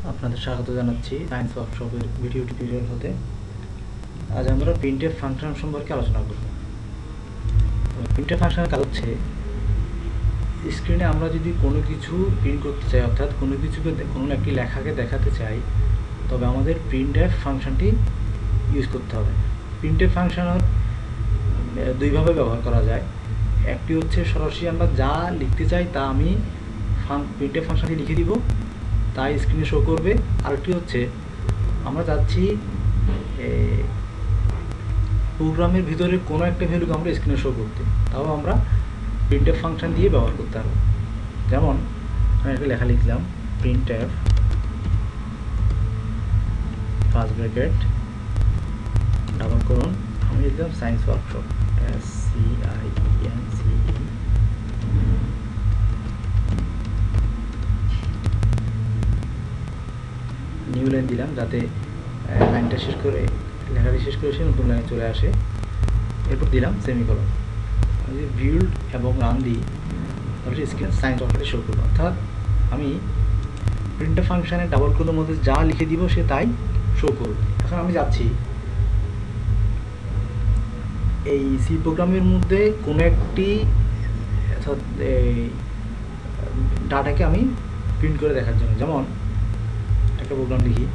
আপনাদের স্বাগত জানাচ্ছি সায়েন্স ওয়ার্কশপের ভিডিও টিউটোরিয়াল হতে। আজ আমরা প্রিন্টএফ ফাংশন সম্পর্কে আলোচনা করব। প্রিন্টএফ ফাংশনের কাজ হচ্ছে স্ক্রিনে আমরা যদি কোনো কিছু প্রিন্ট করতে চাই, অর্থাৎ কোনো কিছুকে কোনো একটি লেখাকে দেখাতে চাই, তবে আমাদের প্রিন্টএফ ফাংশনটি ইউজ করতে হবে। প্রিন্টএফ ফাংশন দুইভাবে ব্যবহার করা যায়। একটি হচ্ছে সরাসরি আমরা যা লিখতে চাই তা আমি প্রিন্টএফ ফাংশনটি লিখে দিব, তাই স্ক্রিনে শো করবে। আরেকটি হচ্ছে আমরা চাচ্ছি প্রোগ্রামের ভিতরে কোনো একটা ভ্যালুকে আমরা স্ক্রিনে শো করতে, তাও আমরা প্রিন্টএফ ফাংশন দিয়ে ব্যবহার করতে পারবো। যেমন আমি একটা লেখা লিখলাম printf first bracket double colon, আমি লিখলাম science workshop SCIENCE, new line দিলাম যাতে লাইনটা শেষ করে লেখাটি শেষ করে সে নতুন লাইনে চলে আসে। এরপর দিলাম সেমিকোলন। আমি যদি বিল্ড এবং রান দিই তাহলে স্ক্রিন সায়েন্স ওয়ার্কশপটি শো করবো। অর্থাৎ আমি প্রিন্টএফ ফাংশনে ডাবল কোলনের মধ্যে যা লিখে দিব সে তাই শো করবে। এখন আমি যাচ্ছি এই সি প্রোগ্রামের মধ্যে কোনো একটি ডাটাকে আমি প্রিন্ট করে দেখার জন্য। যেমন একটা প্রোগ্রাম লিখি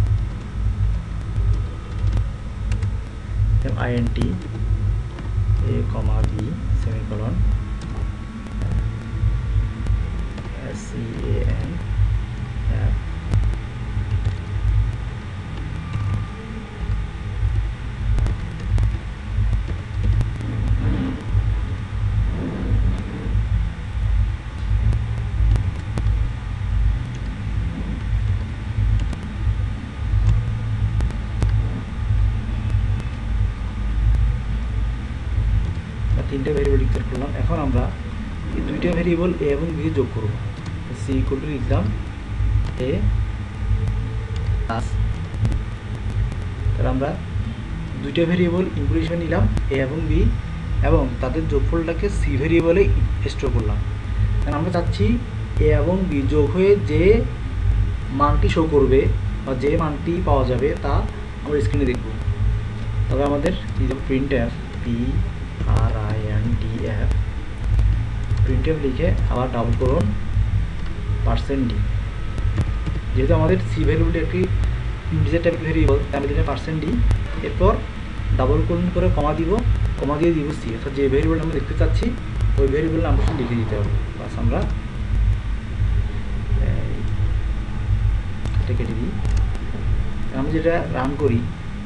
int a, b semicolon SCAN app তিনটা ভেরিয়েবল ডিক্লেয়ার করলাম। এখন আমরা এই দুইটা ভেরিয়েবল a এবং b যোগ করব। c ইকুয়াল টু লিখলাম a প্লাস, তাহলে আমরা দুইটা ভেরিয়েবল ইনপুট হিসেবে নিলাম a এবং b, এবং তাদের যোগফলটাকে c ভেরিয়েবলে স্টোর করলাম। কারণ আমরা চাচ্ছি a এবং b যোগ হয়ে যে মানটি শো করবে বা যে মানটি পাওয়া যাবে তা আমরা স্ক্রিনে দেখব। তবে আমাদের printf printf লিখে আবার ডাবল কোলন %d, যেহেতু আমাদের সি ভ্যারিয়েবলটি একটি ইন্টিজার টাইপ ভ্যারিয়েবল, আমি দিলাম %d, এরপর ডাবল কোলন করে কমা দিব, কমা দিয়ে দিব সি, অর্থাৎ যে ভ্যারিয়েবল আমরা দেখতে চাচ্ছি ওই ভ্যারিয়েবল নামটা লিখে দিতে হবে। বাস আমরা এটা কেটে দিই। আমি যেটা রান করি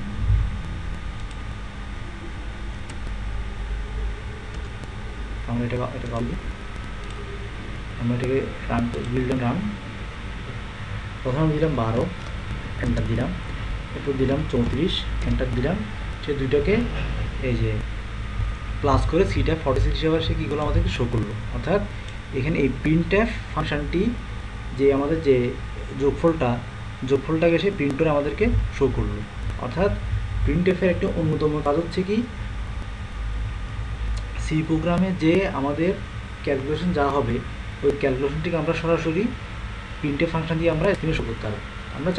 আমরা এটা পাবো, আমরা এটাকে রান বিল্ড রান। প্রথমে দিলাম 12, এন্টার দিলাম, এরপর দিলাম 34, এন্টার দিলাম। সে দুইটাকে এই যে প্লাস করে সিটা 46 হিসাবে সে কী করলো আমাদেরকে শো করলো। অর্থাৎ এখানে এই প্রিন্টএফ ফাংশনটি যে আমাদের যে যোগফলটাকে সে প্রিন্ট করে আমাদেরকে শো করলো। অর্থাৎ প্রিন্টএফের একটা অন্যতম কাজ হচ্ছে কি, সি প্রোগ্রামে যে আমাদের ক্যালকুলেশন যা হবে ওই ক্যালকুলেশনটিকে আমরা সরাসরি প্রিন্টএফ ফাংশন দিয়ে আমরা স্ক্রিনে শো করতে পারবো। আমরা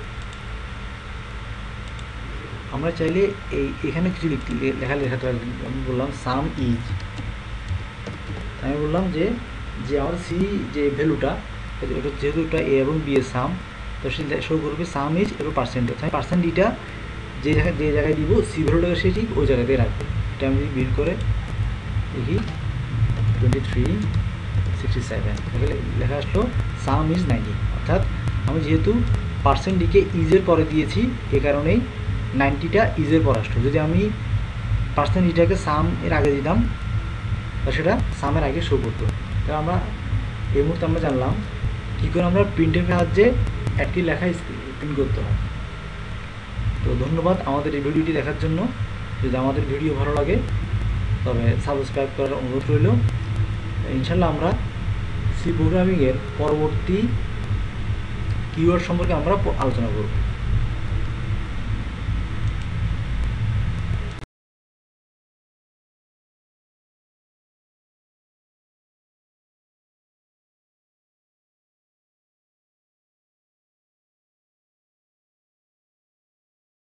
চাইলে এখানে কিছু লেখাতে পারি। আমি বললাম সাম ইজ, আমি বললাম যে আমার সি যে ভ্যালুটা ওটা যেহেতু এটা এ এবং বি এর সাম, তো সে শো করবে সাম ইজ এবং পার্সেন্টেজ। আমি পার্সেন্টটা যে জায়গায় দিব সি ভ্যালুটাকে সে ঠিক ওই জায়গাতেই রাখবে। এটা আমি বিল করে দেখি 2367, লেখা আসলো সাম ইজ 90। অর্থাৎ আমি যেহেতু %dকে ইজের পরে দিয়েছি এ কারণেই 90টা ইজের পর আসলো। যদি আমি %dটাকে সাম এর আগে দিতাম তা সেটা সামের আগে শো করতো। তাহলে আমরা এই মুহূর্তে আমরা জানলাম কী করে আমরা প্রিন্টের সাহায্যে একটি লেখা প্রিন্ট করতে হয়। তো ধন্যবাদ আমাদের এই ভিডিওটি দেখার জন্য। যদি আমাদের ভিডিও ভালো লাগে তবে সাবস্ক্রাইব করার অনুরোধ রইল। ইনশাল্লাহ আমরা সি প্রোগ্রামিংয়ের পরবর্তী কিওয়ার্ড সম্পর্কে আমরা আলোচনা করব।